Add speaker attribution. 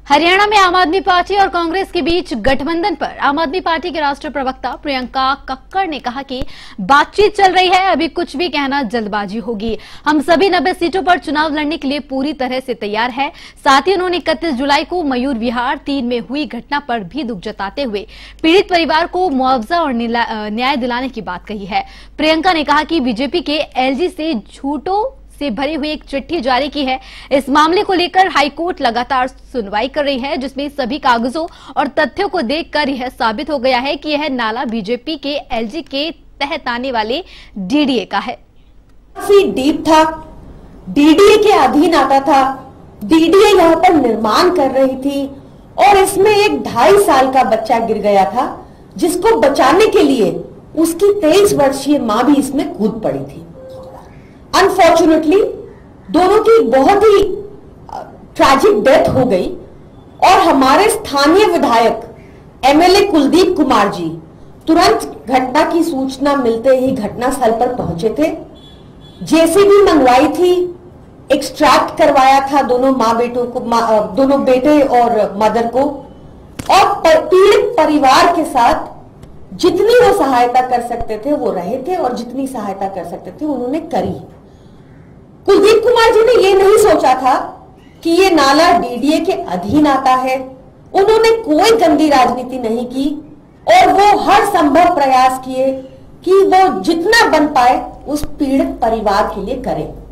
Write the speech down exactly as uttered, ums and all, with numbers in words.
Speaker 1: हरियाणा में आम आदमी पार्टी और कांग्रेस के बीच गठबंधन पर आम आदमी पार्टी के राष्ट्रीय प्रवक्ता प्रियंका कक्कड़ ने कहा कि बातचीत चल रही है, अभी कुछ भी कहना जल्दबाजी होगी। हम सभी नब्बे सीटों पर चुनाव लड़ने के लिए पूरी तरह से तैयार है। साथ ही उन्होंने इकतीस जुलाई को मयूर विहार तीन में हुई घटना पर भी दुख जताते हुए पीड़ित परिवार को मुआवजा और न्याय दिलाने की बात कही है। प्रियंका ने कहा कि बीजेपी के एलजी से झूठों से भरी हुई एक चिट्ठी जारी की है। इस मामले को लेकर हाईकोर्ट लगातार सुनवाई कर रही है, जिसमें सभी कागजों और तथ्यों को देखकर यह साबित हो गया है कि यह नाला बीजेपी के एलजी के तहत आने वाले डीडीए का है।
Speaker 2: काफी डीप था, डीडीए के अधीन आता था, डीडीए यहाँ पर निर्माण कर रही थी और इसमें एक ढाई साल का बच्चा गिर गया था, जिसको बचाने के लिए उसकी तेईस वर्षीय मां भी इसमें कूद पड़ी थी। अनफॉर्चुनेटली दोनों की बहुत ही ट्रैजिक डेथ हो गई और हमारे स्थानीय विधायक एमएलए कुलदीप कुमार जी तुरंत घटना की सूचना मिलते ही घटनास्थल पर पहुंचे थे। जेसीबी मंगवाई थी, एक्सट्रैक्ट करवाया था दोनों मां बेटों को, दोनों बेटे और मदर को, और पीड़ित परिवार के साथ जितनी वो सहायता कर सकते थे वो रहे थे और जितनी सहायता कर सकते थे उन्होंने करी। कुलदीप कुमार जी ने ये नहीं सोचा था कि ये नाला डीडीए के अधीन आता है। उन्होंने कोई गंदी राजनीति नहीं की और वो हर संभव प्रयास किए कि वो जितना बन पाए उस पीड़ित परिवार के लिए करें।